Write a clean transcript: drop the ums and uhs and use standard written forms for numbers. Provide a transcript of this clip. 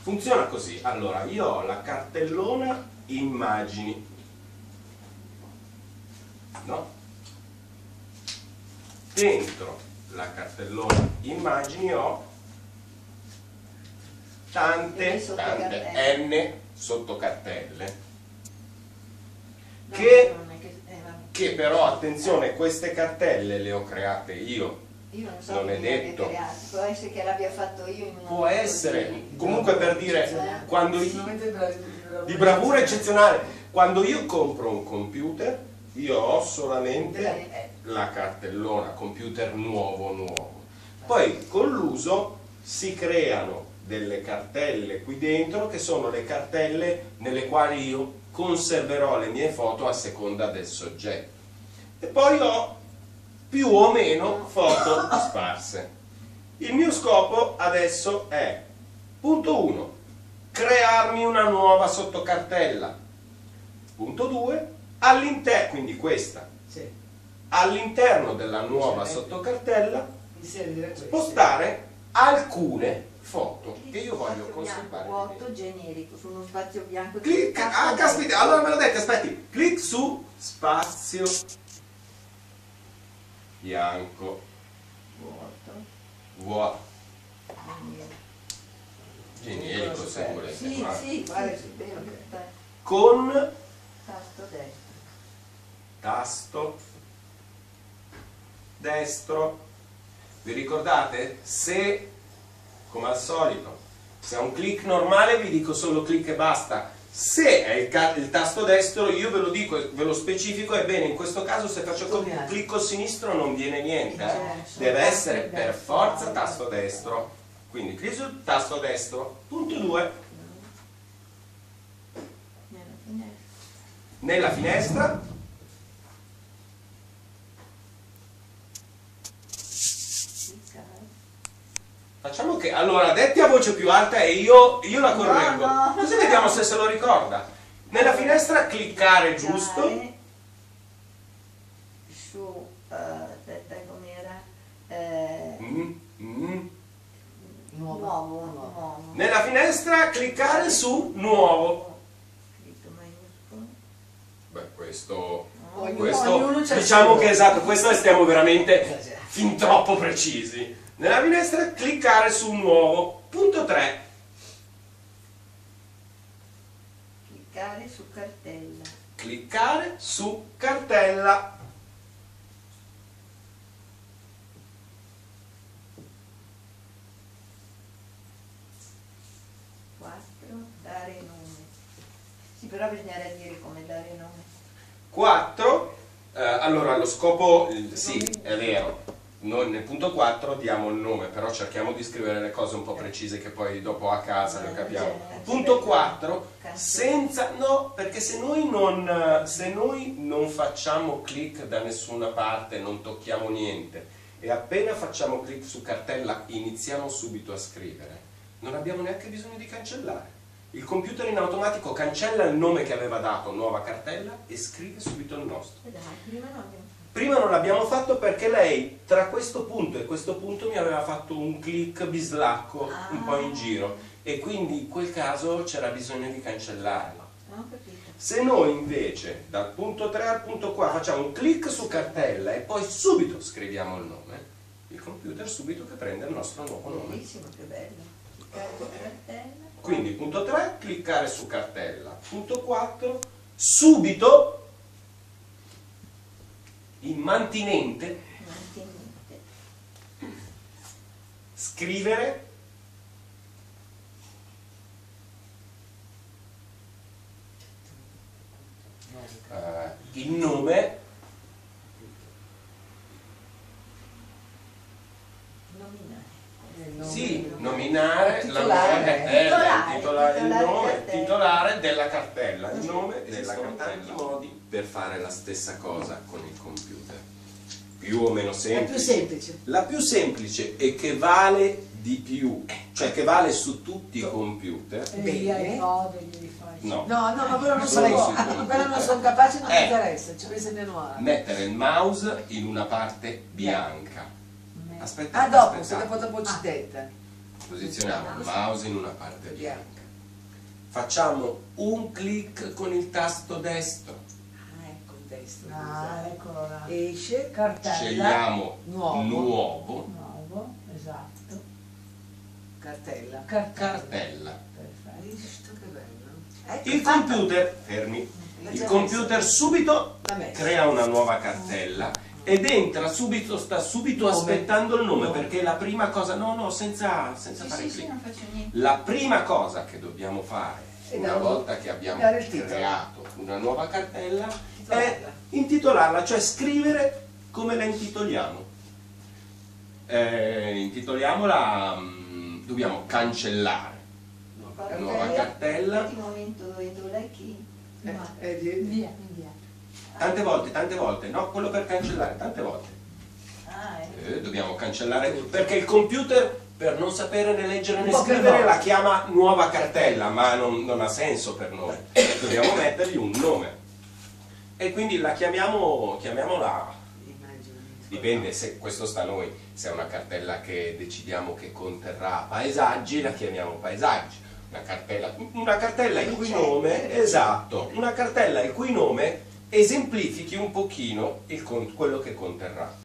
Funziona così. Allora, io ho la cartellona immagini, no? Dentro la cartellona immagini ho tante n sottocartelle che però, attenzione, queste cartelle le ho create io. Io non so, non è detto. Può essere che l'abbia fatto io in un Può essere, comunque, per dire, quando di bravura eccezionale, quando io compro un computer, io ho solamente la cartellona computer nuovo. Poi con l'uso si creano delle cartelle qui dentro che sono le cartelle nelle quali io conserverò le mie foto a seconda del soggetto. E poi ho più o meno foto sparse. Il mio scopo adesso è, punto 1, crearmi una nuova sottocartella. Punto 2, all'interno, quindi questa, all'interno della nuova sottocartella, spostare alcune foto che io voglio conservare. Vuoto generico su uno spazio bianco. Clicca, caspita, allora me lo dite, aspetti, clic su spazio bianco, vuoto, generico se volete, sì, con tasto destro. Tasto destro. Vi ricordate? Se, come al solito, se è un clic normale vi dico solo clic e basta. Se è il tasto destro io ve lo dico, ve lo specifico, e bene, in questo caso se faccio clicco sinistro non viene niente, deve essere per forza tasto destro. Quindi clic sul tasto destro. Punto 2. Nella finestra facciamo che, allora, detti a voce più alta e io la correggo, così vediamo se lo ricorda. Nella finestra cliccare giusto su, aspetta, com'era? Nuovo. Nella finestra cliccare su nuovo. Scritto maiuscolo. Questo Ognuno diciamo che esatto, questo stiamo veramente fin troppo precisi. Nella finestra cliccare su nuovo. Punto 3. Cliccare su cartella. Cliccare su cartella. Dare nome. Sì, però bisognerà dire come dare nome. 4. Allora lo scopo, sì, è vero, noi nel punto 4 diamo il nome, però cerchiamo di scrivere le cose un po' precise che poi dopo a casa le capiamo. Punto 4, senza, no, perché se noi non facciamo clic da nessuna parte, non tocchiamo niente, e appena facciamo clic su cartella iniziamo subito a scrivere, non abbiamo neanche bisogno di cancellare. Il computer in automatico cancella il nome che aveva dato, nuova cartella, e scrive subito il nostro. Prima non l'abbiamo fatto perché lei tra questo punto e questo punto mi aveva fatto un clic bislacco un po' in giro, e quindi in quel caso c'era bisogno di cancellarlo. Se noi invece dal punto 3 al punto 4 facciamo un clic su cartella e poi subito scriviamo il nome, il computer subito che prende il nostro nuovo nome. Bellissimo, che bello. Cliccare su cartella. Quindi punto 3, cliccare su cartella. Punto 4, subito, in mantinente, scrivere il nome, sì, nominare il nome titolare della cartella, il nome della cartella. Tanti modi per fare la stessa cosa con il computer, più o meno semplice. La più semplice. La più semplice e che vale di più, cioè che vale su tutti i computer. No, ma quello non sono capace, non mi interessa, ci pensa mia nuora. Mettere il mouse in una parte bianca. Aspetta, dopo, se dopo ci detta. Posizioniamo il mouse in una parte bianca. Facciamo un clic con il tasto destro. Ah, ecco il destro. Eccolo là. Esce, Cartella. Scegliamo Nuovo. Nuovo, esatto. cartella. cartella. Perfetto. Hai visto che bello? Ecco, Il computer, fermi, il computer subito l'ha messo. crea una nuova cartella ed entra subito, sta subito Nome. aspettando il nome, Nome. perché la prima cosa, no, senza Sì, fare sì, sì, clic. non faccio niente. La prima cosa che dobbiamo fare E una dare- volta che abbiamo dare il titolo. creato una nuova cartella è Intitolarla. intitolarla, cioè scrivere come la intitoliamo. Intitoliamola, dobbiamo cancellare nuova cartella. In momento dove lei chi? Via. Via. Tante volte, no, quello per cancellare, tante volte. Ah, ecco. Dobbiamo cancellare perché il computer, per non sapere né leggere né Poche scrivere, volte. la chiama nuova cartella, ma non ha senso per noi. Dobbiamo mettergli un nome. E quindi la chiamiamola, Immagino. dipende, se questo sta a noi, se è una cartella che decidiamo che conterrà paesaggi, la chiamiamo paesaggi. Una cartella il cui nome, esatto, una cartella il cui nome esemplifichi un pochino quello che conterrà.